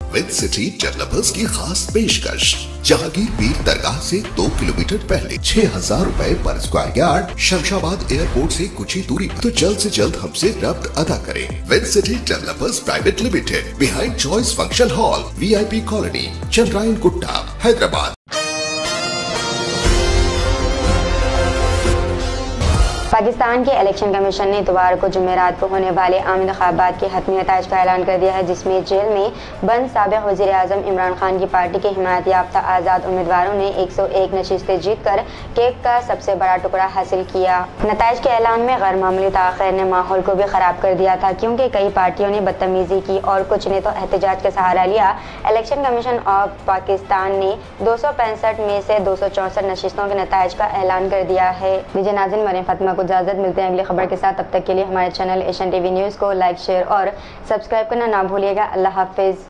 With city developers की खास पेशकश। जहांगीर पीर दरगाह से 2 किलोमीटर पहले 6,000 रुपए पर स्क्वायर यार्ड, शमशाबाद एयरपोर्ट से कुछ ही दूरी पर। तो जल्द से जल्द हमसे रब्त अदा करें। With city developers private limited, behind choice function hall, VIP कॉलोनी, चंद्रायन गुट्टा, हैदराबाद। पाकिस्तान के इलेक्शन कमीशन ने इतवार को जुमेरात को होने वाले आम इंतखाबात के हतमी नताइज का ऐलान कर दिया है, जिसमें जेल में बंद साबिक़ वज़ीर आज़म इमरान खान की पार्टी के हिमायत याफ्ता आज़ाद उम्मीदवारों ने 101 नशिस्तें जीतकर केक का सबसे बड़ा टुकड़ा हासिल किया। नताइज के ऐलान में गैर मामूली ताख़ीर ने माहौल को भी ख़राब कर दिया था, क्योंकि कई पार्टियों ने बदतमीज़ी की और कुछ ने तो एहतजाज का सहारा लिया। इलेक्शन कमीशन ऑफ पाकिस्तान ने 265 में से 264 नशिस्तों के नताइज का ऐलान कर दिया है। लीजिए नाज़रीन, मरीम फातिमा को इजाज़त, मिलते हैं अगली खबर के साथ। तब तक के लिए हमारे चैनल एशियन टीवी न्यूज़ को लाइक, शेयर और सब्सक्राइब करना ना भूलिएगा। अल्लाह हाफिज़।